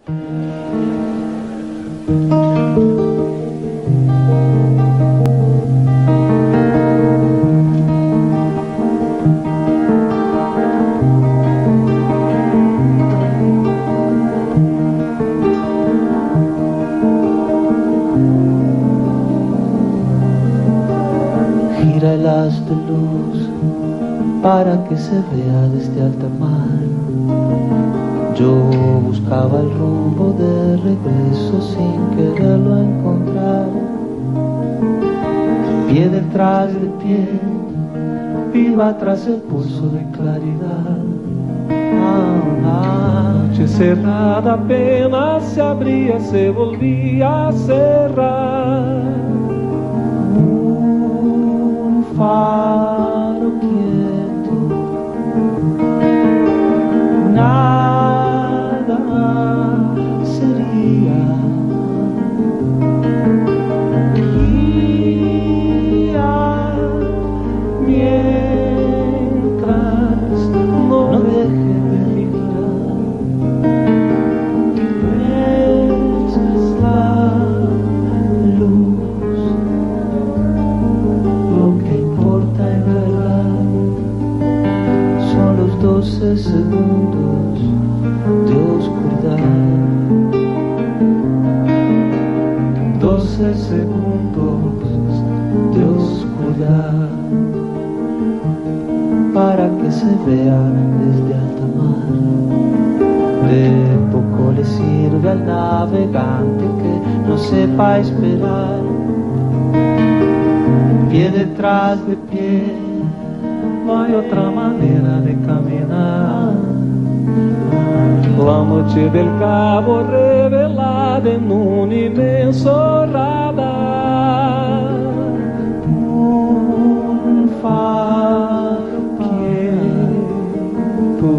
Gira el haz de luz para que se vea desde alta mar. Yo buscaba el rumbo de regreso sin quererlo encontrar. Pie detrás de pie, viva tras el pulso de claridad. Noche cerrada apenas se abría, se volvía a cerrar. Un faro quieto, nada sería. Guía mientras no deje de girar. Esa es la luz. Lo que importa en verdad son los 12 segundos de oscuridad. 12 segundos de oscuridad para que se vea desde alta mar. De poco le sirve al navegante que no sepa esperar. Pie detrás de pie, No hay otra manera de caminar. La noche del Cabo revelada en un inmenso radar. un faro quieto,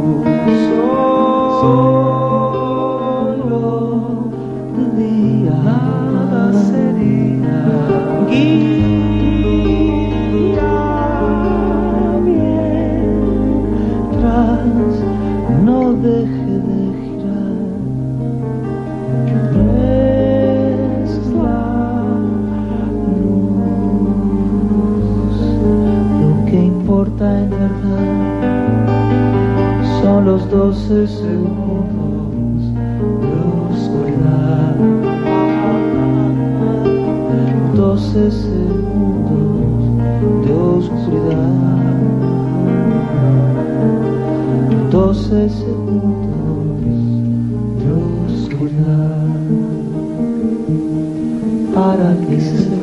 solo de día. Nada sería. Guía mientras no deje de girar. Es la luz. Lo que importa en verdad son los 12 segundos de oscuridad. 12 segundos de oscuridad. 12 segundos de oscuridad para que se